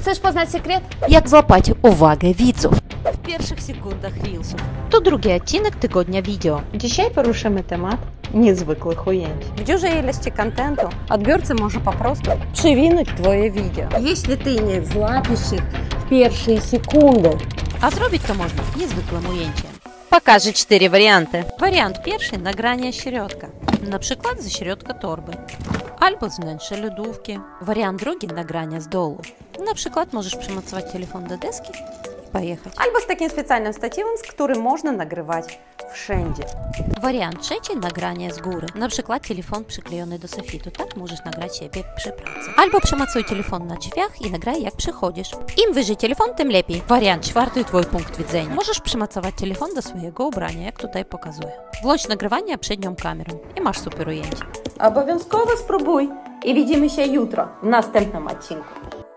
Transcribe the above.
Chcesz poznać sekret? Jak złapać uwagę widzów w pierwszych sekundach Reelsów. To drugi odcinek tygodnia wideo. Dzisiaj poruszymy temat niezwykłych ujęć. W dużej ilości kontentu odbiorca może po prostu przewinąć Twoje wideo. Jeśli Ty nie złapiesz ich w pierwszej sekundy. A zrobić to można niezwykłym ujęciem. Pokażę 4 warianty. Wariant pierwszy – nagranie środka. Na przykład ze środka torby. Albo z wnętrza lodówki. Wariant drugi – nagrania z dołu. Na przykład możesz przymocować telefon do deski i pojechać. Albo z takim specjalnym statywem, z którym można nagrywać wszędzie. Wariant trzeci – nagranie z góry. Na przykład telefon przyklejony do sufitu. Tak możesz nagrać siebie przy pracy. Albo przymocuj telefon na drzwiach i nagraj jak przychodzisz. Im wyżej telefon, tym lepiej. Wariant czwarty – twój punkt widzenia. Możesz przymocować telefon do swojego ubrania, jak tutaj pokazuję. Włącz nagrywanie przednią kamerą i masz super ujęcie. Obowiązkowo spróbuj i widzimy się jutro w następnym odcinku.